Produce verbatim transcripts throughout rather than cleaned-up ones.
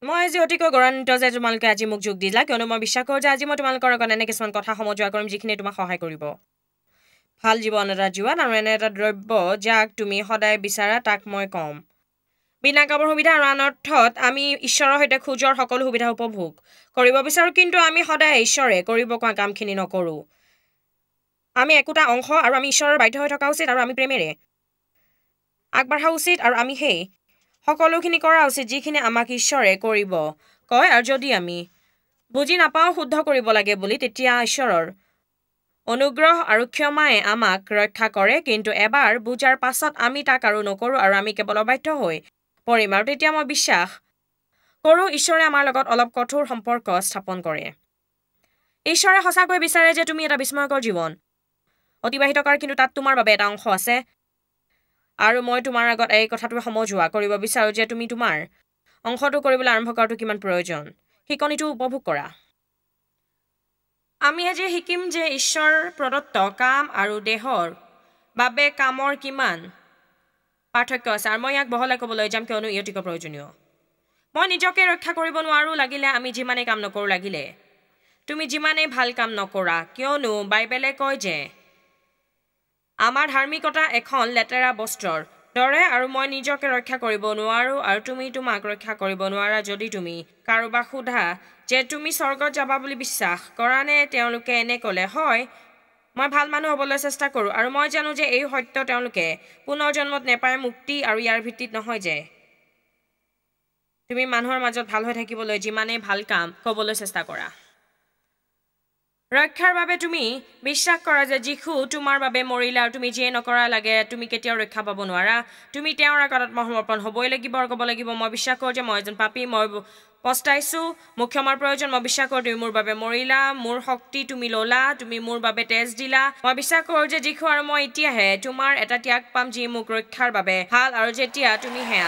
মই আজি অতিকৈ গৌৰৱান্বিত যে তোমালোকে আজি মোক যোগ দিলা কিয়নো মই বিশ্বাস কৰোঁ যে আজি মই তোমালোকৰ লগত এনে কিছুমান কথা সমজুৱা কৰিম যিখিনি তোমাক সহায় কৰিব ভাল জীৱন এটা জীৱাত আৰু এনে এটা দ্ৰব্য যাক তুমি সদায় বিচাৰা তাক মই কম বিনা কামৰ সুবিধা আৰু অনৰ্থত আমি ঈশ্বৰৰ সৈতে খোজৰ সকলো সুবিধা উপভোগ কৰিব বিচাৰোঁ কিন্তু আমি সদায় ঈশ্বৰে কৰিব কোৱা কামখিনি নকৰোঁ আমি একোটা অংশ আৰু আমি ঈশ্বৰৰ বাধ্য হৈ থকা উচিত আৰু আমি প্ৰেমেৰে আগবাঢ়া উচিত আৰু আমি সেই সকলোখিনি কৰা উচিত যিখিনি আমাক ঈশ্বৰে কৰিব কয় আৰু যদি আমি বুজি নাপাওঁ শুদ্ধ কৰিব লাগে বুলি তেতিয়া ঈশ্বৰৰ অনুগ্ৰহ আৰু ক্ষমায়ে আমাক ৰক্ষা কৰে কিন্তু এবাৰ বুজাৰ পাছত আমি তাক আৰু নকৰোঁ আৰু আমি কেৱল অবাধ্য হৈ পৰিম আৰু তেতিয়া মই বিশ্বাস কৰোঁ ঈশ্বৰে আমাৰ লগত অলপ কঠোৰ সম্পৰ্ক স্থাপন কৰে ঈশ্বৰে সঁচাকৈ বিচাৰে যে তুমি এটা বিস্ময়কৰ জীৱন অতিবাহিত কৰা কিন্তু তাত তোমাৰ বাবে এটা অংশ আছে আৰু মই তোমাৰ আগত এই কথাটো সমজুৱা কৰিব বিচাৰোঁ যে তুমি তোমাৰ অংশটো কৰিবলৈ আৰম্ভ কৰাটো কিমান প্ৰয়োজন শিকনিটো উপভোগ কৰা আমি আজি শিকিম যে ঈশ্বৰ প্ৰদত্ত কাম আৰু দেহৰ বাবে কামৰ কিমান পাৰ্থক্য আছে আৰু মই ইয়াক বহলাই ক'বলৈ যাম কিয়নো ই অতিকৈ প্ৰয়োজনীয় মই নিজকে ৰক্ষা কৰিব নোৱাৰোঁ লাগিলে আমি যিমানেই কাম নকৰোঁ লাগিলে তুমি যিমানেই ভাল কাম নকৰা কিয়নো বাইবেলে কয় যে আমাৰ ধাৰ্মিকতা এখন লেতেৰা বস্ত্ৰৰ দৰে আৰু মই নিজকে ৰক্ষা কৰিব নোৱাৰোঁ আৰু তুমি তোমাক ৰক্ষা কৰিব নোৱাৰা যদি তুমি কাৰোবাক সোধা যে তুমি স্বৰ্গত যাবা বুলি বিশ্বাস কৰা নে তেওঁলোকে এনে ক'লে হয় মই ভাল মানুহ হ'বলৈ চেষ্টা কৰোঁ আৰু মই জানো যে এই সত্য তেওঁলোকে পুনৰ জন্মত নেপায় মুক্তি আৰু ইয়াৰ ভিত্তিত নহয় যে তুমি মানুহৰ মাজত ভাল হৈ থাকিবলৈ যিমানেই ভাল কাম ক'বলৈ চেষ্টা কৰা ৰক্ষাৰ বাবে তুমি বিশ্বাস কৰা যে যীশু তোমাৰ বাবে মৰিলে আৰু তুমি যিয়ে নকৰা লাগে তুমি কেতিয়াও ৰক্ষা পাব নোৱাৰা তুমি তেওঁৰ আগত আত্মসমৰ্পণ হ'বই লাগিব আৰু ক'ব লাগিব মই বিশ্বাস কৰোঁ যে মই এজন পাপী মই পস্তাইছোঁ মোক ক্ষমাৰ প্ৰয়োজন মই বিশ্বাস কৰোঁ তুমি মোৰ বাবে মৰিলা মোৰ শক্তি তুমি ল'লা তুমি মোৰ বাবে তেজ দিলা মই বিশ্বাস কৰোঁ যে যীশু আৰু মই এতিয়াহে তোমাৰ এটা ত্যাগ পাম যি মোক ৰক্ষাৰ বাবে ভাল আৰু যেতিয়া তুমি সেয়া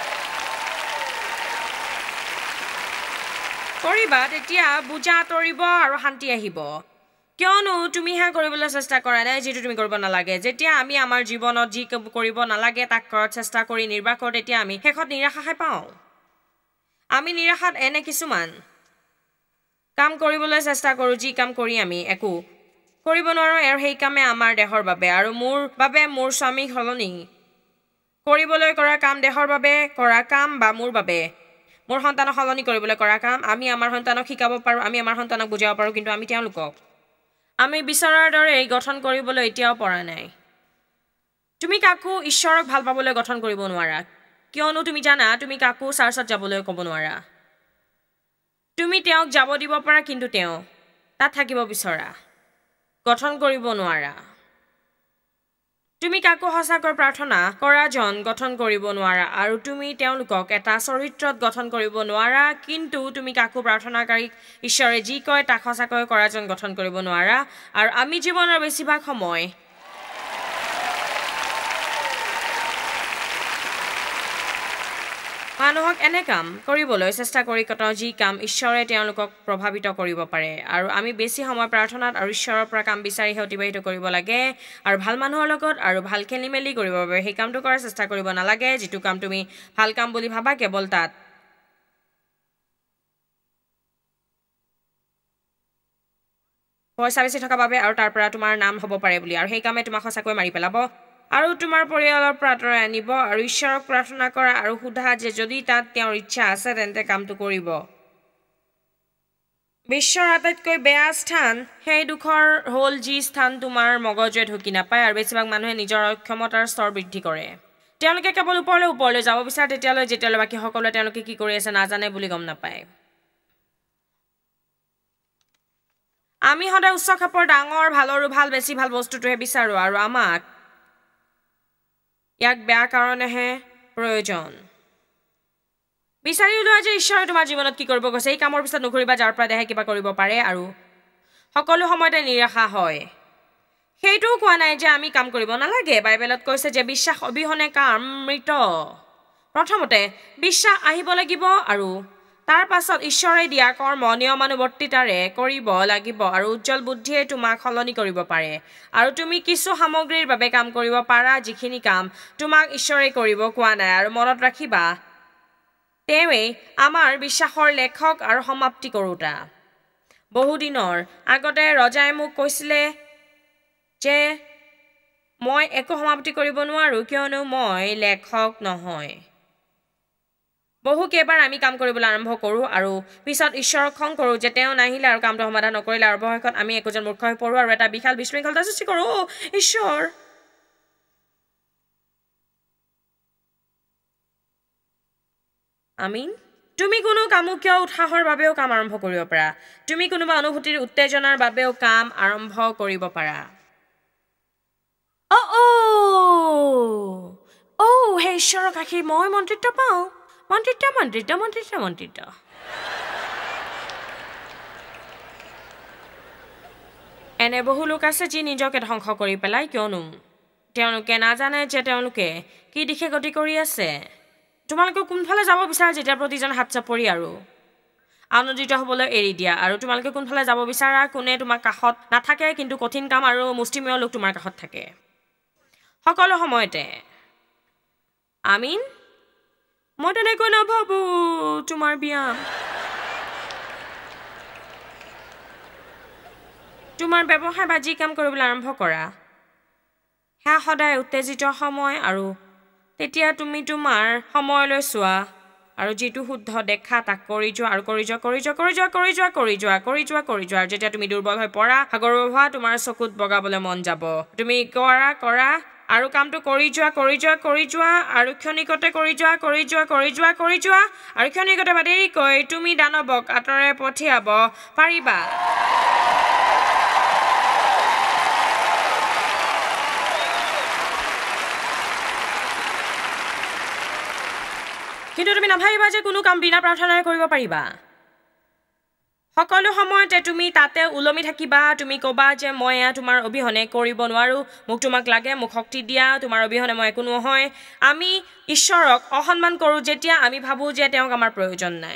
কৰিবা তেতিয়া বুজা আঁতৰিব আৰু শান্তি আহিব কিয়নো তুমি সেয়া কৰিবলৈ চেষ্টা কৰা নাই যিটো তুমি কৰিব নালাগে যেতিয়া আমি আমাৰ জীৱনত যি কৰিব নালাগে তাক কৰাৰ চেষ্টা কৰি নিৰ্বাহ কৰোঁ তেতিয়া আমি শেষত নিৰাশাহে পাওঁ আমি নিৰাশাত এনে কিছুমান কাম কৰিবলৈ চেষ্টা কৰোঁ যি কাম কৰি আমি একো কৰিব নোৱাৰোঁ আৰু সেই কামে আমাৰ দেহৰ বাবে আৰু মোৰ বাবে মোৰ স্বামীক সলনি কৰিবলৈ কৰা কাম দেহৰ বাবে কৰা কাম বা মোৰ বাবে মোৰ সন্তানক সলনি কৰিবলৈ কৰা কাম আমি আমাৰ সন্তানক শিকাব পাৰোঁ আমি আমাৰ সন্তানক বুজাব পাৰোঁ কিন্তু আমি তেওঁলোকক আমি বিচৰাৰ দৰে গঠন কৰিবলৈ এতিয়াও পৰা নাই তুমি কাকো ঈশ্বৰক ভাল পাবলৈ গঠন কৰিব নোৱাৰা কিয়নো তুমি জানা তুমি কাকো চাৰ্চত যাবলৈ ক'ব নোৱাৰা তুমি তেওঁক যাব দিব পাৰা কিন্তু তেওঁ তাত থাকিব বিচৰা গঠন কৰিব নোৱাৰা তুমি কাকো সঁচাকৈ প্ৰাৰ্থনা কৰা জন গঠন কৰিব নোৱাৰা আৰু তুমি তেওঁলোকক এটা চৰিত্ৰত গঠন কৰিব নোৱাৰা কিন্তু তুমি কাকো প্ৰাৰ্থনাকাৰীক ঈশ্বৰে যি কয় তাক সঁচাকৈ কৰা জন গঠন কৰিব নোৱাৰা আৰু আমি জীৱনৰ বেছিভাগ সময় মানুহক এনে কাম কৰিবলৈ চেষ্টা কৰি কটাওঁ যি কাম ঈশ্বৰে তেওঁলোকক প্ৰভাৱিত কৰিব পাৰে আৰু আমি বেছি সময় প্ৰাৰ্থনাত আৰু ঈশ্বৰৰ পৰা কাম বিচাৰিহে অতিবাহিত কৰিব লাগে আৰু ভাল মানুহৰ লগত আৰু ভাল খেলি মেলি কৰিবৰ বাবে সেই কামটো কৰাৰ চেষ্টা কৰিব নালাগে যিটো কাম তুমি ভাল কাম বুলি ভাবা কেৱল তাত পইচা বেছি থকা বাবে আৰু তাৰ পৰা তোমাৰ নাম হ'ব পাৰে বুলি আৰু সেই কামে তোমাক সঁচাকৈ মাৰি পেলাব আৰু তোমাৰ পৰিয়ালৰ পৰা আঁতৰাই আনিব আৰু ঈশ্বৰক প্ৰাৰ্থনা কৰা আৰু সোধা যে যদি তাত তেওঁৰ ইচ্ছা আছে তেন্তে কামটো কৰিব বিশ্বৰ আটাইতকৈ বেয়া স্থান সেই দুখৰ হ'ল যি স্থান তোমাৰ মগজুৱে ঢুকি নাপায় আৰু বেছিভাগ মানুহে নিজৰ অক্ষমতাৰ স্তৰ বৃদ্ধি কৰে তেওঁলোকে কেৱল ওপৰলৈ ওপৰলৈ যাব বিচাৰে তেতিয়ালৈ যেতিয়ালৈ বাকী সকলোৱে তেওঁলোকে কি কৰি আছে নাজানে বুলি গম নাপায় আমি সদায় উচ্চ খাপৰ ডাঙৰ ভালৰো ভাল বেছি ভাল বস্তুটোহে বিচাৰোঁ আৰু আমাক ইয়াক বেয়া কাৰণেহে প্ৰয়োজন বিচাৰি উলিওৱা যে ঈশ্বৰে তোমাৰ জীৱনত কি কৰিব গৈছে এই কামৰ পিছত নুঘূৰিবা যাৰ পৰা দেহে কিবা কৰিব পাৰে আৰু সকলো সময়তে নিৰাশা হয় সেইটোও কোৱা নাই যে আমি কাম কৰিব নালাগে বাইবেলত কৈছে যে বিশ্বাস অবিহনে কাম মৃত প্ৰথমতে বিশ্বাস আহিব লাগিব আৰু তাৰ পাছত ঈশ্বৰে দিয়া কৰ্ম নিয়মানুৱৰ্তিতাৰে কৰিব লাগিব আৰু উজ্জ্বল বুদ্ধিয়ে তোমাক সলনি কৰিব পাৰে আৰু তুমি কিছু সামগ্ৰীৰ বাবে কাম কৰিব পাৰা যিখিনি কাম তোমাক ঈশ্বৰে কৰিব কোৱা নাই আৰু মনত ৰাখিবা তেওঁৱেই আমাৰ বিশ্বাসৰ লেখক আৰু সমাপ্তি কৰোঁতা বহুদিনৰ আগতে ৰজাই মোক কৈছিলে যে মই একো সমাপ্তি কৰিব নোৱাৰো কিয়নো মই লেখক নহয় বহু কেইবাৰ আমি কাম কৰিবলৈ আৰম্ভ কৰোঁ আৰু পিছত ঈশ্বৰক খং কৰোঁ যে তেওঁ নাহিলে আৰু কামটো সমাধান নকৰিলে আৰু অৱশেষত আমি একোজন মূৰ্খ হৈ পৰোঁ আৰু এটা বিশাল বিশৃংখলতা সৃষ্টি কৰোঁ অ ঈশ্বৰ আমিন তুমি কোনো কামো কিয় উৎসাহৰ বাবেও কাম আৰম্ভ কৰিব পাৰা তুমি কোনোবা অনুভূতিৰ উত্তেজনাৰ বাবেও কাম আৰম্ভ কৰিব পাৰা অ অ অ হে ঈশ্বৰৰ কাষী মই মন্ত্ৰিত্ব পাওঁ মন্ত্ৰিত্ব মন্ত্ৰিত্ব মন্ত্ৰিত্ব মন্ত্ৰিত্ব এনে বহু লোক আছে যি নিজকে ধ্বংস কৰি পেলাই কিয়নো তেওঁলোকে নাজানে যে তেওঁলোকে কি দিশে গতি কৰি আছে তোমালোকে কোনফালে যাব বিচাৰা যেতিয়া প্ৰতিজন হাত চাপৰি আৰু আনন্দিত হ'বলৈ এৰি দিয়া আৰু তোমালোকে কোনফালে যাব বিচাৰা কোনে তোমাৰ কাষত নাথাকে কিন্তু কঠিন কাম আৰু মুষ্টিমেয় লোক তোমাৰ কাষত থাকে সকলো সময়তে আমিন মই তেনেকৈ নাভাবো তোমাৰ ব্যায়াম তোমাৰ ব্যৱসায় বা যি কাম কৰিবলৈ আৰম্ভ কৰা সেয়া সদায় উত্তেজিত সময় আৰু তেতিয়া তুমি তোমাৰ সময়লৈ চোৱা আৰু যিটো শুদ্ধ দেখা তাক কৰি যোৱা আৰু কৰি যোৱা কৰি যোৱা কৰি যোৱা কৰি যোৱা কৰি যোৱা কৰি যোৱা কৰি যোৱা যেতিয়া তুমি দুৰ্বল হৈ পৰা সাগৰৰ হোৱা তোমাৰ চকুত বগাবলৈ মন যাব তুমি কৰা কৰা আৰু কামটো কৰি যোৱা কৰি যোৱা কৰি যোৱা আৰু ক্ষণিকতে কৰি যোৱা কৰি যোৱা কৰি যোৱা কৰি যোৱা আৰু ক্ষণিকতে বা দেৰিকৈ তুমি দানৱক আঁতৰে পঠিয়াব পাৰিবা কিন্তু তুমি নাভাবিবা যে কোনো কাম বিনা প্ৰাৰ্থনাৰে কৰিব পাৰিবা সকলো সময়তে তুমি তাতে উলমি থাকিবা তুমি ক'বা যে মই এয়া তোমাৰ অবিহনে কৰিব নোৱাৰো মোক তোমাক লাগে মোক শক্তি দিয়া তোমাৰ অবিহনে মই একো নহয় আমি ঈশ্বৰক অসন্মান কৰোঁ যেতিয়া আমি ভাবো যে তেওঁক আমাৰ প্ৰয়োজন নাই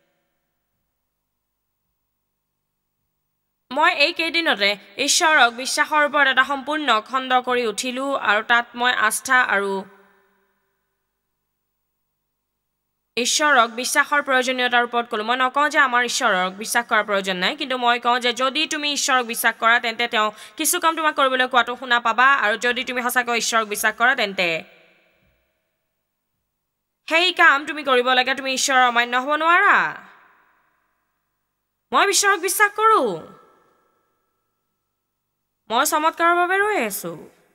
মই এই কেইদিনতে ঈশ্বৰক বিশ্বাসৰ ওপৰত এটা সম্পূৰ্ণ খণ্ড কৰি উঠিলো আৰু তাত মই আস্থা আৰু ঈশ্বৰক বিশ্বাসৰ প্ৰয়োজনীয়তাৰ ওপৰত ক'লো মই নকওঁ যে আমাৰ ঈশ্বৰক বিশ্বাস কৰাৰ প্ৰয়োজন নাই কিন্তু মই কওঁ যে যদি তুমি ঈশ্বৰক বিশ্বাস কৰা তেন্তে তেওঁ কিছু কাম তোমাক কৰিবলৈ কোৱাটো শুনা পাবা আৰু যদি তুমি সঁচাকৈ ঈশ্বৰক বিশ্বাস কৰা তেন্তে সেই কাম তুমি কৰিব লাগে তুমি ঈশ্বৰৰ অমান্য হ'ব নোৱাৰা মই ঈশ্বৰক বিশ্বাস কৰোঁ মই চমৎকাৰৰ বাবে ৰৈ আছো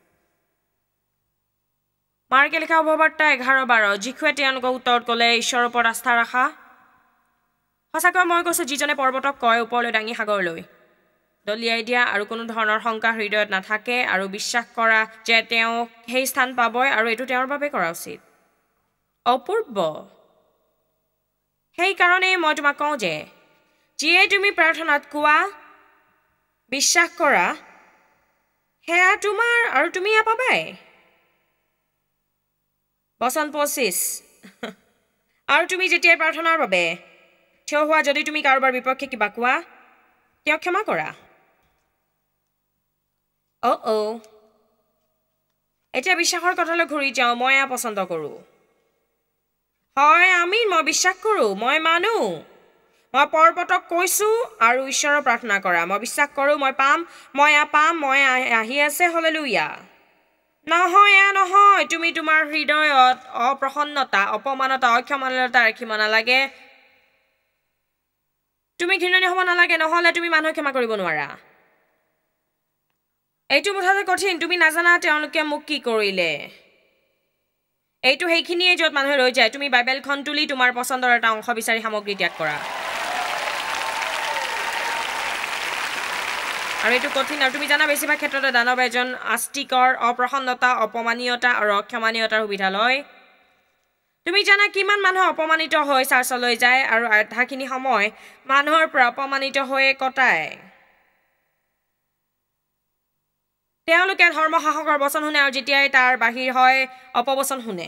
মাৰ্কে লিখা শুভবাৰ্তা এঘাৰ বাৰ যীশুৱে তেওঁলোকক উত্তৰত ক'লে ঈশ্বৰৰ ওপৰত আস্থা ৰাখা সঁচাকৈ মই কৈছোঁ যিজনে পৰ্বতক কয় ওপৰলৈ দাঙি সাগৰলৈ দলিয়াই দিয়া আৰু কোনো ধৰণৰ শংকা হৃদয়ত নাথাকে আৰু বিশ্বাস কৰা যে তেওঁ সেই স্থান পাবই আৰু এইটো তেওঁৰ বাবে কৰা উচিত অপূৰ্ব সেইকাৰণেই মই তোমাক কওঁ যে যিয়ে তুমি প্ৰাৰ্থনাত কোৱা বিশ্বাস কৰা সেয়া তোমাৰ আৰু তুমি এয়া পাবাই বচন পঁচিছ আৰু তুমি যেতিয়াই প্ৰাৰ্থনাৰ বাবে থিয় হোৱা যদি তুমি কাৰোবাৰ বিপক্ষে কিবা কোৱা তেওঁক ক্ষমা কৰা অ অ এতিয়া বিশ্বাসৰ কথালৈ ঘূৰি যাওঁ মই এয়া পচন্দ কৰোঁ হয় আমি মই বিশ্বাস কৰোঁ মই মানো মই পৰ্বতক কৈছোঁ আৰু ঈশ্বৰৰ প্ৰাৰ্থনা কৰা মই বিশ্বাস কৰোঁ মই পাম মই এয়া পাম মই আহি আছে হলেলুয়া নহয় এয়া নহয় তুমি তোমাৰ হৃদয়ত অপ্ৰসন্নতা অপমানতা অক্ষমানতা ৰাখিব নালাগে তুমি ঘৃণণীয় হ'ব নালাগে নহ'লে তুমি মানুহক ক্ষমা কৰিব নোৱাৰা এইটো মুঠতে কঠিন তুমি নাজানা তেওঁলোকে মোক কি কৰিলে এইটো সেইখিনিয়ে য'ত মানুহে ৰৈ যায় তুমি বাইবেলখন তুলি তোমাৰ পচন্দৰ এটা অংশ বিচাৰি সামগ্ৰী ত্যাগ কৰা আৰু এইটো কঠিন আৰু তুমি জানা বেছিভাগ ক্ষেত্ৰতে দানৱ এজন আস্তিকৰ অপ্ৰসন্নতা অপমানীয়তা আৰু অক্ষমানীয়তাৰ সুবিধা লয় তুমি জানা কিমান মানুহ অপমানিত হৈ চাৰ্চলৈ যায় আৰু আধাখিনি সময় মানুহৰ পৰা অপমানিত হৈ কটায় তেওঁলোকে ধৰ্মশাসকৰ বচন শুনে আৰু যেতিয়াই তাৰ বাহিৰ হয় অপবচন শুনে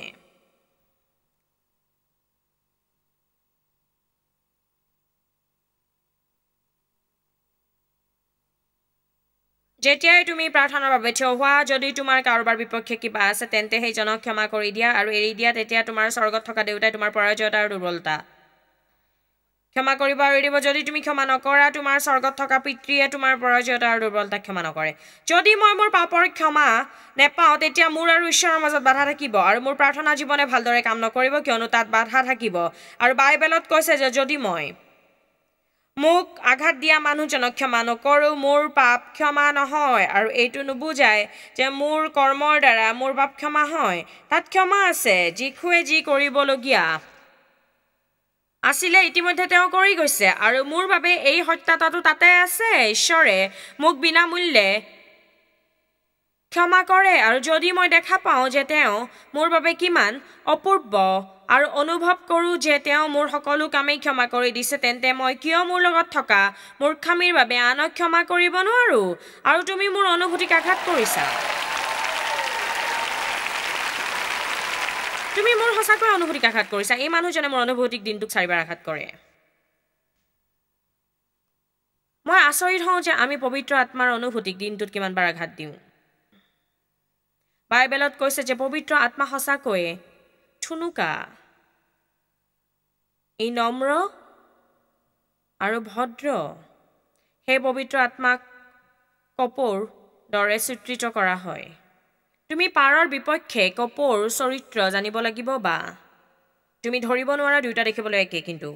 যেতিয়াই তুমি প্ৰাৰ্থনাৰ বাবে থিয় হোৱা যদি তোমাৰ কাৰোবাৰ বিপক্ষে কিবা আছে তেন্তে সেইজনক ক্ষমা কৰি দিয়া আৰু এৰি দিয়া তেতিয়া তোমাৰ স্বৰ্গত থকা দেউতাই তোমাৰ পৰাজয়তা আৰু দুৰ্বলতা ক্ষমা কৰিব আৰু এৰিব যদি তুমি ক্ষমা নকৰা তোমাৰ স্বৰ্গত থকা পিতৃয়ে তোমাৰ পৰাজয়তা আৰু দুৰ্বলতা ক্ষমা নকৰে যদি মই মোৰ পাপৰ ক্ষমা নেপাওঁ তেতিয়া মোৰ আৰু ঈশ্বৰৰ মাজত বাধা থাকিব আৰু মোৰ প্ৰাৰ্থনা জীৱনে ভালদৰে কাম নকৰিব কিয়নো তাত বাধা থাকিব আৰু বাইবেলত কৈছে যে যদি মই মোক আঘাত দিয়া মানুহজনক ক্ষমা নকৰো মোৰ পাপ ক্ষমা নহয় আৰু এইটো নুবুজায় যে মোৰ কৰ্মৰ দ্বাৰা মোৰ পাপ ক্ষমা হয় তাত ক্ষমা আছে যিখুৱে যি কৰিবলগীয়া আছিলে ইতিমধ্যে তেওঁ কৰি গৈছে আৰু মোৰ বাবে এই সত্যতাটো তাতে আছে ঈশ্বৰে মোক বিনামূল্যে ক্ষমা কৰে আৰু যদি মই দেখা পাওঁ যে তেওঁ মোৰ বাবে কিমান অপূৰ্ব আৰু অনুভৱ কৰোঁ যে তেওঁ মোৰ সকলো কামেই ক্ষমা কৰি দিছে তেন্তে মই কিয় মোৰ লগত থকা মূৰ্খামিৰ বাবে আনক ক্ষমা কৰিব নোৱাৰো আৰু তুমি মোৰ অনুভূতিক আঘাত কৰিছা তুমি মোৰ সঁচাকৈ অনুভূতিক আঘাত কৰিছা এই মানুহজনে মোৰ অনুভূতিক দিনটোক চাৰিবাৰ আঘাত কৰে মই আচৰিত হওঁ যে আমি পবিত্ৰ আত্মাৰ অনুভূতিক দিনটোত কিমানবাৰ আঘাত দিওঁ বাইবেলত কৈছে যে পবিত্ৰ আত্মা সঁচাকৈয়ে ঠুনুকা এই নম্ৰ আৰু ভদ্ৰ সেই পবিত্ৰ আত্মাক কপোৰ দৰে চিত্ৰিত কৰা হয় তুমি পাৰৰ বিপক্ষে কপোৰ চৰিত্ৰ জানিব লাগিব বা তুমি ধৰিব নোৱাৰা দুটা দেখিবলৈ একে কিন্তু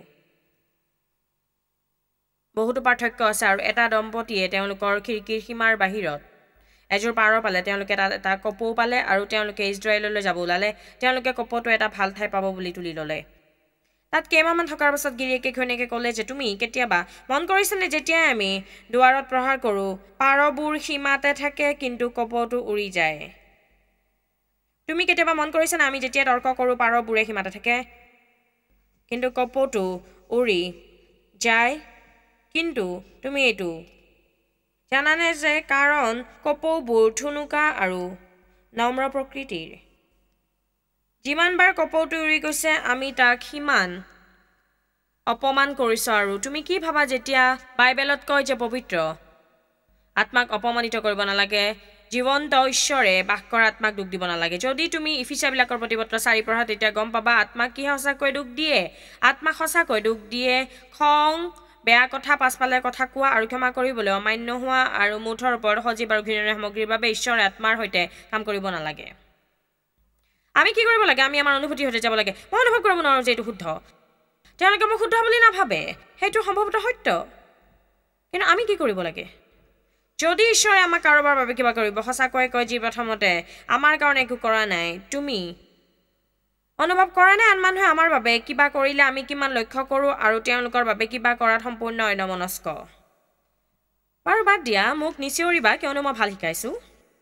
বহুতো পাৰ্থক্য আছে আৰু এটা দম্পতীয়ে তেওঁলোকৰ খিৰিকীৰ সীমাৰ বাহিৰত এজোৰ পাৰ পালে তেওঁলোকে এটা এটা কপৌ পালে আৰু তেওঁলোকে ইজৰাইললৈ যাব ওলালে তেওঁলোকে কপৌটো এটা ভাল ঠাই পাব বুলি তুলি ল'লে তাত কেইমাহমান থকাৰ পাছত গিৰিয়েকে ঘৈণীয়েকে ক'লে যে তুমি কেতিয়াবা মন কৰিছানে যেতিয়াই আমি দুৱাৰত প্ৰহাৰ কৰোঁ পাৰবোৰ সীমাতে থাকে কিন্তু কপৌটো উৰি যায় তুমি কেতিয়াবা মন কৰিছানে আমি যেতিয়া তৰ্ক কৰোঁ পাৰবোৰে সীমাতে থাকে কিন্তু কপৌটো উৰি যায় কিন্তু তুমি এইটো জানানে যে কাৰণ কপৌবোৰ ঠুনুকা আৰু নম্ৰ প্ৰকৃতিৰ যিমানবাৰ কপৌটো উৰি গৈছে আমি তাক সিমান অপমান কৰিছোঁ আৰু তুমি কি ভাবা যেতিয়া বাইবেলত কয় যে পবিত্ৰ আত্মাক অপমানিত কৰিব নালাগে জীৱন্ত ঈশ্বৰে বাস কৰা আত্মাক দুখ দিব নালাগে যদি তুমি ইফিছিয়াবিলাকৰ প্ৰতিপত্ৰ চাৰি পঢ়া তেতিয়া গম পাবা আত্মাক কি সঁচাকৈ দুখ দিয়ে আত্মাক সঁচাকৈ দুখ দিয়ে খং বেয়া কথা পাছফালে কথা কোৱা আৰু ক্ষমা কৰিবলৈ অমান্য হোৱা আৰু মুঠৰ ওপৰত সজীৱ আৰু ঘৃণনীয় সামগ্ৰীৰ বাবে ঈশ্বৰে আত্মাৰ সৈতে কাম কৰিব নালাগে আমি কি কৰিব লাগে আমি আমাৰ অনুভূতিৰ সৈতে যাব লাগে মই অনুভৱ কৰিব নোৱাৰোঁ যে এইটো শুদ্ধ তেওঁলোকে মোক শুদ্ধ বুলি নাভাবে সেইটো সম্ভৱতঃ সত্য কিন্তু আমি কি কৰিব লাগে যদি ঈশ্বৰে আমাক কাৰোবাৰ বাবে কিবা কৰিব সঁচাকৈ কয় যি প্ৰথমতে আমাৰ কাৰণে একো কৰা নাই তুমি অনুভৱ কৰা নাই আন মানুহে আমাৰ বাবে কিবা কৰিলে আমি কিমান লক্ষ্য কৰোঁ আৰু তেওঁলোকৰ বাবে কিবা কৰাত সম্পূৰ্ণ অন্যমনস্ক বাৰু বাদ দিয়া মোক নিচিঞৰিবা কিয়নো মই ভাল শিকাইছোঁ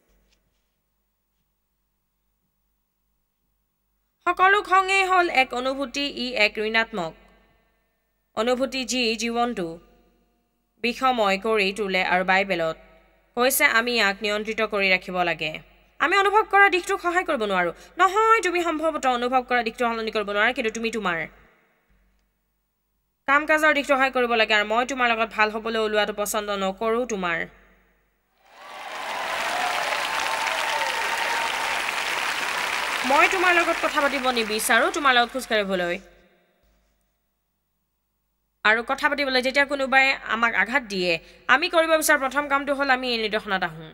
সকলো খঙেই হ'ল এক অনুভূতি ই এক ঋণাত্মক অনুভূতি যি জীৱনটো বিষময় কৰি তোলে আৰু বাইবেলত কৈছে আমি ইয়াক নিয়ন্ত্ৰিত কৰি ৰাখিব লাগে আমি অনুভৱ কৰা দিশটোক সহায় কৰিব নোৱাৰোঁ নহয় তুমি সম্ভৱতঃ অনুভৱ কৰা দিশটো সলনি কৰিব নোৱাৰা কিন্তু তুমি তোমাৰ কাম কাজৰ দিশটো সহায় কৰিব লাগে আৰু মই তোমাৰ লগত ভাল হ'বলৈ ওলোৱাটো পচন্দ নকৰোঁ তোমাৰ মই তোমাৰ লগত কথা পাতিব নিবিচাৰোঁ তোমাৰ লগত খোজ কাঢ়িবলৈ আৰু কথা পাতিবলৈ যেতিয়া কোনোবাই আমাক আঘাত দিয়ে আমি কৰিব বিচাৰ প্ৰথম কামটো হ'ল আমি এই নিৰ্দেশনাত আহোঁ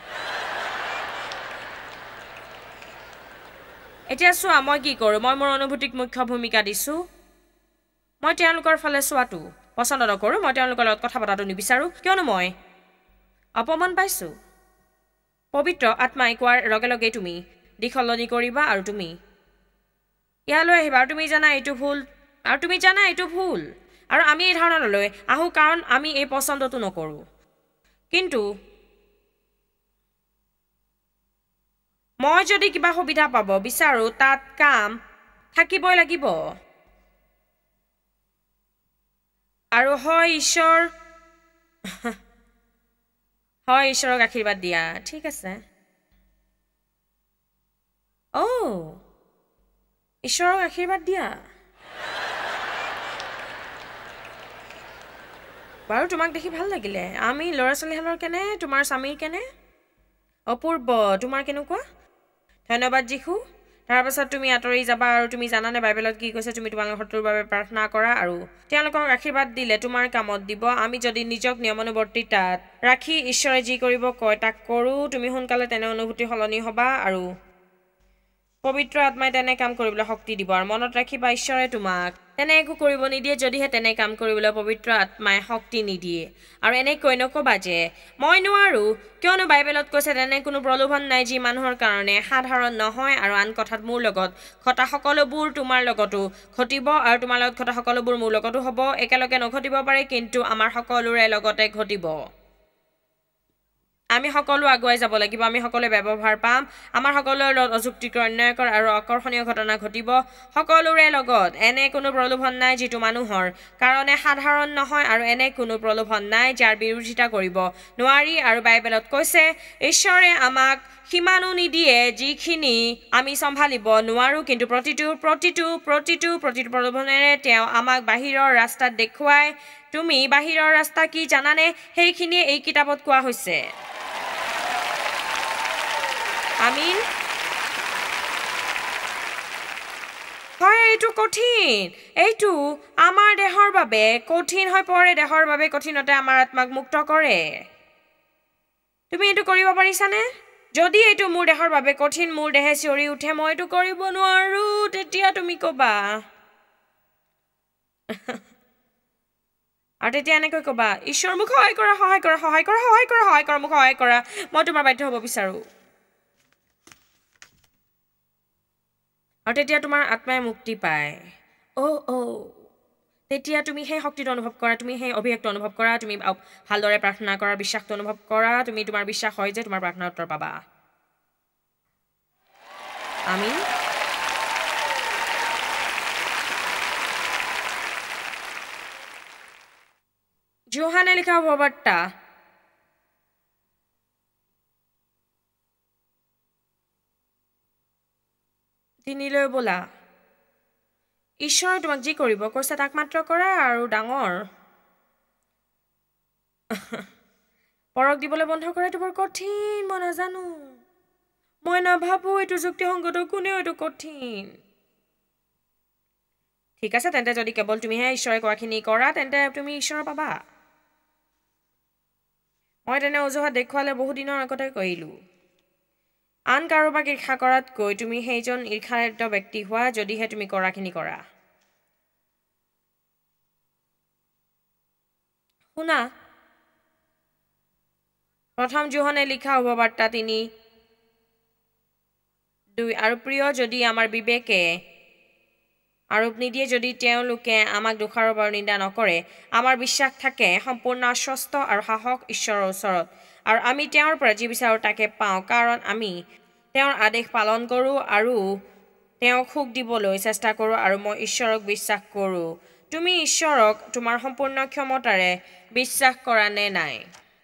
এতিয়া চোৱা মই কি কৰোঁ মই মোৰ অনুভূতিক মুখ্য ভূমিকা দিছোঁ মই তেওঁলোকৰ ফালে চোৱাটো পচন্দ নকৰোঁ মই তেওঁলোকৰ লগত কথা পতাটো নিবিচাৰোঁ কিয়নো মই অপমান পাইছোঁ পবিত্ৰ আত্মাই কোৱাৰ লগে লগে তুমি দিশ সলনি কৰিবা আৰু তুমি ইয়ালৈ আহিবা আৰু তুমি জানা এইটো ভুল আৰু তুমি জানা এইটো ভুল আৰু আমি এই ধাৰণালৈ আহোঁ কাৰণ আমি এই পচন্দটো নকৰোঁ কিন্তু মই যদি কিবা সুবিধা পাব বিচাৰোঁ তাত কাম থাকিবই লাগিব আৰু হয় ঈশ্বৰ হয় ঈশ্বৰক আশীৰ্বাদ দিয়া ঠিক আছে অ' ঈশ্বৰক আশীৰ্বাদ দিয়া বাৰু তোমাক দেখি ভাল লাগিলে আমি ল'ৰা ছোৱালীহালৰ কেনে তোমাৰ স্বামীৰ কেনে অপূৰ্ব তোমাৰ কেনেকুৱা ধন্যবাদ যীশু তাৰপাছত তুমি আঁতৰি যাবা আৰু তুমি জানানে বাইবেলত কি কৈছে তুমি তোমালোকৰ শত্ৰুৰ বাবে প্ৰাৰ্থনা কৰা আৰু তেওঁলোকক আশীৰ্বাদ দিলে তোমাৰ কামত দিব আমি যদি নিজক নিয়মানুৱৰ্তিতাত ৰাখি ঈশ্বৰে যি কৰিব কয় তাক কৰোঁ তুমি সোনকালে তেনে অনুভূতি সলনি হ'বা আৰু পবিত্ৰ আত্মাই তেনে কাম কৰিবলৈ শক্তি দিব আৰু মনত ৰাখিবা ঈশ্বৰে তোমাক তেনে একো কৰিব নিদিয়ে যদিহে তেনে কাম কৰিবলৈ পবিত্ৰ আত্মাই শক্তি নিদিয়ে আৰু এনেকৈ নক'বা যে মই নোৱাৰোঁ কিয়নো বাইবেলত কৈছে তেনে কোনো প্ৰলোভন নাই যি মানুহৰ কাৰণে সাধাৰণ নহয় আৰু আন কথাত মোৰ লগত ঘটা সকলোবোৰ তোমাৰ লগতো ঘটিব আৰু তোমাৰ লগত ঘটা সকলোবোৰ মোৰ লগতো হ'ব একেলগে নঘটিব পাৰে কিন্তু আমাৰ সকলোৰে লগতে ঘটিব আমি সকলো আগুৱাই যাব লাগিব আমি সকলোৱে ব্যৱহাৰ পাম আমাৰ সকলোৰে লগত অযুক্তিকৰ অন্যায়কৰ আৰু আকৰ্ষণীয় ঘটনা ঘটিব সকলোৰে লগত এনে কোনো প্ৰলোভন নাই যিটো মানুহৰ কাৰণে সাধাৰণ নহয় আৰু এনে কোনো প্ৰলোভন নাই যাৰ বিৰোধিতা কৰিব নোৱাৰি আৰু বাইবেলত কৈছে ঈশ্বৰে আমাক সীমানো নিদিয়ে যিখিনি আমি চম্ভালিব নোৱাৰোঁ কিন্তু প্ৰতিটো প্ৰতিটো প্ৰতিটো প্ৰতিটো প্ৰলোভনেৰে তেওঁ আমাক বাহিৰৰ ৰাস্তাত দেখুৱাই তুমি বাহিৰৰ ৰাস্তা কি জানানে সেইখিনিয়ে এই কিতাপত কোৱা হৈছে আমিন হয় এইটো কঠিন এইটো আমাৰ দেহৰ বাবে কঠিন হৈ পৰে দেহৰ বাবে কঠিনতে আমাৰ আত্মাক মুক্ত কৰে তুমি এইটো কৰিব পাৰিছানে যদি এইটো মোৰ দেহৰ বাবে কঠিন মোৰ দেহে চিঞৰি উঠে মই এইটো কৰিব নোৱাৰো তেতিয়া তুমি ক'বা আৰু তেতিয়া এনেকৈ ক'বা ঈশ্বৰ মোক সহায় কৰা সহায় কৰা সহায় কৰা সহায় কৰা সহায় কৰা মোক সহায় কৰা মই তোমাৰ বাধ্য হ'ব বিচাৰোঁ আৰু তেতিয়া তোমাৰ আত্মাই মুক্তি পায় অ' অ' তেতিয়া তুমি সেই শক্তিটো অনুভৱ কৰা তুমি সেই অভিষেকটো অনুভৱ কৰা তুমি ভালদৰে প্ৰাৰ্থনা কৰাৰ বিশ্বাসটো অনুভৱ কৰা তুমি তোমাৰ বিশ্বাস হয় যে তোমাৰ প্ৰাৰ্থনাৰ উত্তৰ পাবা আমিন যোহানে লিখা সুবাৰ্তা তিনিলৈ বোলা ঈশ্বৰে তোমাক যি কৰিব কৈছে তাক মাত্ৰ কৰা আৰু ডাঙৰ পৰক দিবলৈ বন্ধ কৰা এইটো বৰ কঠিন মই নাজানো মই নাভাবোঁ এইটো যুক্তিসংগত কোনেও এইটো কঠিন ঠিক আছে তেন্তে যদি কেৱল তুমিহে ঈশ্বৰে কোৱাখিনি কৰা তেন্তে তুমি ঈশ্বৰ পাবা মই তেনে অজুহাত দেখুৱালে বহু দিনৰ আগতে কৰিলোঁ আন কাৰোবাক ঈৰ্ষা কৰাতকৈ তুমি সেইজন ঈৰ্ষান্বিত ব্যক্তি হোৱা যদিহে তুমি কৰাখিনি কৰা শুনা প্ৰথম যোহনে লিখা সুবাৰ্তা তিনি দুই আৰু প্ৰিয় যদি আমাৰ বিবেকে আৰোপ নিদিয়ে যদি তেওঁলোকে আমাক দোষাৰোপ আৰু নিন্দা নকৰে আমাৰ বিশ্বাস থাকে সম্পূৰ্ণ আশ্বস্ত আৰু সাহস ঈশ্বৰৰ ওচৰত আৰু আমি তেওঁৰ পৰা যি বিচাৰোঁ তাকে পাওঁ কাৰণ আমি তেওঁৰ আদেশ পালন কৰোঁ আৰু তেওঁক সুখ দিবলৈ চেষ্টা কৰোঁ আৰু মই ঈশ্বৰক বিশ্বাস কৰোঁ তুমি ঈশ্বৰক তোমাৰ সম্পূৰ্ণ ক্ষমতাৰে বিশ্বাস কৰা নে নাই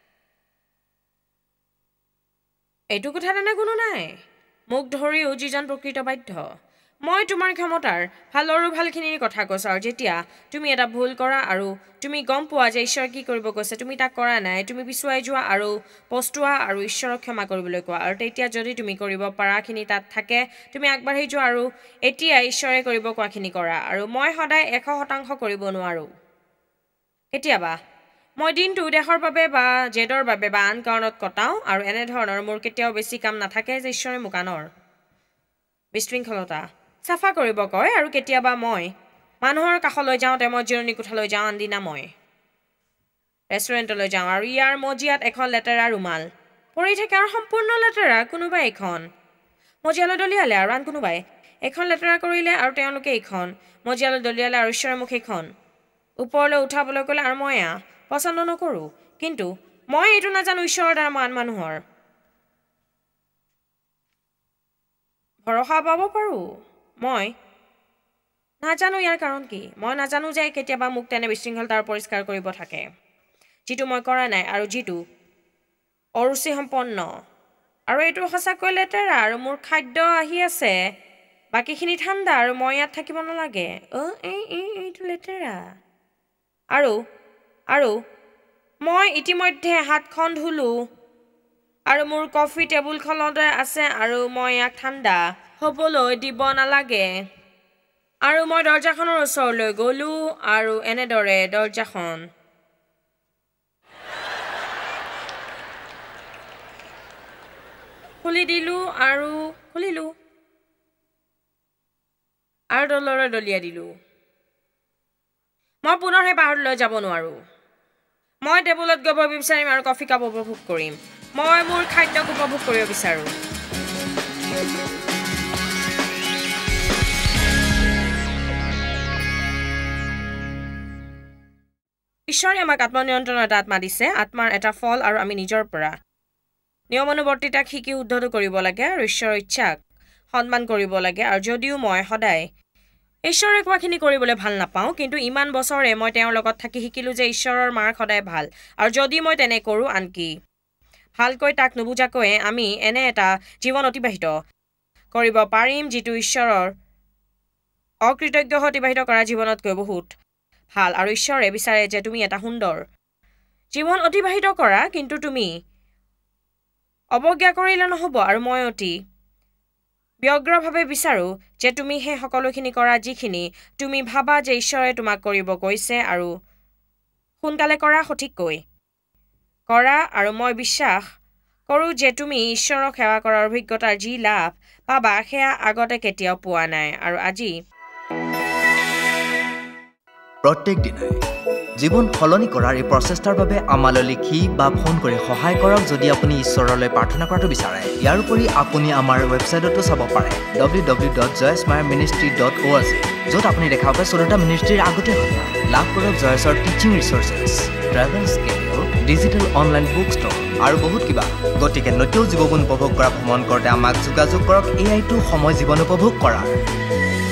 এইটো কথা তেনে কোনো নাই মোক ধৰিও যিজন প্ৰকৃত বাধ্য মই তোমাৰ ক্ষমতাৰ ভালৰো ভালখিনিৰ কথা কৈছোঁ আৰু যেতিয়া তুমি এটা ভুল কৰা আৰু তুমি গম পোৱা যে ঈশ্বৰ কি কৰিব কৈছে তুমি তাক কৰা নাই তুমি পিছুৱাই যোৱা আৰু পস্তোৱা আৰু ঈশ্বৰক ক্ষমা কৰিবলৈ কোৱা আৰু তেতিয়া যদি তুমি কৰিব পৰাখিনি তাত থাকে তুমি আগবাঢ়ি যোৱা আৰু এতিয়া ঈশ্বৰে কৰিব কোৱাখিনি কৰা আৰু মই সদায় এশ শতাংশ কৰিব নোৱাৰোঁ কেতিয়াবা মই দিনটো দেহৰ বাবে বা জেদৰ বাবে বা আন কাৰণত কটাওঁ আৰু এনেধৰণৰ মোৰ কেতিয়াও বেছি কাম নাথাকে যে ঈশ্বৰে মোক আনৰ বিশৃংখলতা চাফা কৰিব কয় আৰু কেতিয়াবা মই মানুহৰ কাষলৈ যাওঁতে মই জিৰণি কোঠালৈ যাওঁ আনদিনা মই ৰেষ্টুৰেণ্টলৈ যাওঁ আৰু ইয়াৰ মজিয়াত এখন লেতেৰা ৰুমাল পৰি থাকে আৰু সম্পূৰ্ণ লেতেৰা কোনোবাই এখন মজিয়ালৈ দলিয়ালে আৰু আন কোনোবাই এখন লেতেৰা কৰিলে আৰু তেওঁলোকে এইখন মজিয়ালৈ দলিয়ালে আৰু ঈশ্বৰে মোক সেইখন ওপৰলৈ উঠাবলৈ ক'লে আৰু মই এয়া পচন্দ নকৰোঁ কিন্তু মই এইটো নাজানো ঈশ্বৰৰ দ্বাৰা আন মানুহৰ ভৰসা পাব পাৰোঁ মই নাজানো ইয়াৰ কাৰণ কি মই নাজানো যে কেতিয়াবা মোক তেনে বিশৃংখলতাৰ পৰিষ্কাৰ কৰিব থাকে যিটো মই কৰা নাই আৰু যিটো অৰুচি সম্পন্ন আৰু এইটো সঁচাকৈ লেতেৰা আৰু মোৰ খাদ্য আহি আছে বাকীখিনি ঠাণ্ডা আৰু মই ইয়াত থাকিব নালাগে অ' এই এই এইটো লেতেৰা আৰু আৰু মই ইতিমধ্যে হাতখন ধুলো আৰু মোৰ কফি টেবুলখনতে আছে আৰু মই ইয়াক ঠাণ্ডা হ'বলৈ দিব নালাগে আৰু মই দৰ্জাখনৰ ওচৰলৈ গ'লো আৰু এনেদৰে দৰ্জাখন খুলি দিলো আৰু খুলিলো আৰু দলৰে দলিয়াই দিলো মই পুনৰ সেই পাহাৰলৈ যাব নোৱাৰো মই টেবুলত গৈ বহিব বিচাৰিম আৰু কফি কাপ উপভোগ কৰিম মই মোৰ খাদ্যক উপভোগ কৰিব বিচাৰো ঈশ্বৰে আমাক আত্মনিয়ন্ত্ৰণৰ এটা আত্মা দিছে আত্মাৰ এটা ফল আৰু আমি নিজৰ পৰা নিয়মানুৱৰ্তিতাক শিকি উদ্ধত কৰিব লাগে আৰু ঈশ্বৰৰ ইচ্ছাক সন্মান কৰিব লাগে আৰু যদিও মই সদায় ঈশ্বৰে কোৱাখিনি কৰিবলৈ ভাল নাপাওঁ কিন্তু ইমান বছৰে মই তেওঁৰ লগত থাকি শিকিলো যে ঈশ্বৰৰ মাৰ সদায় ভাল আৰু যদি মই তেনে কৰোঁ আনকি ভালকৈ তাক নুবুজাকৈ আমি এনে এটা জীৱন অতিবাহিত কৰিব পাৰিম যিটো ঈশ্বৰৰ অকৃতজ্ঞ অতিবাহিত কৰা জীৱনতকৈ বহুত ভাল আৰু ঈশ্বৰে বিচাৰে যে তুমি এটা সুন্দৰ জীৱন অতিবাহিত কৰা কিন্তু তুমি অৱজ্ঞা কৰিলে নহ'ব আৰু মই অতি ব্যগ্ৰভাৱে বিচাৰো যে তুমি সেই সকলোখিনি কৰা যিখিনি তুমি ভাবা যে ঈশ্বৰে তোমাক কৰিব কৈছে আৰু সোনকালে কৰা সঠিককৈ কৰা আৰু মই বিশ্বাস কৰোঁ যে তুমি ঈশ্বৰক সেৱা কৰাৰ অভিজ্ঞতাৰ যি লাভ পাবা সেয়া আগতে কেতিয়াও পোৱা নাই আৰু আজি প্ৰত্যেক দিনাই জীৱন সলনি কৰাৰ এই প্ৰচেষ্টাৰ বাবে আমালৈ লিখি বা ফোন কৰি সহায় কৰক যদি আপুনি ঈশ্বৰলৈ প্ৰাৰ্থনা কৰাটো বিচাৰে ইয়াৰ উপৰি আপুনি আমাৰ ৱেবছাইটতো চাব পাৰে ডব্লিউ ডব্লিউ ডব্লিউ ডট জয়স্মায়াৰ ministry dot O' R G য'ত আপুনি দেখা পায় চৌধটা মিনিষ্ট্ৰীৰ আগতে লাভ কৰক জয়ছৰ teaching resources travel schedule digital online book store আৰু বহুত কিবা গতিকে নতুন জীৱন উপভোগ কৰা ভ্ৰমণ কৰোঁতে আমাক যোগাযোগ কৰক এয়াইটো সময় জীৱন উপভোগ কৰাৰ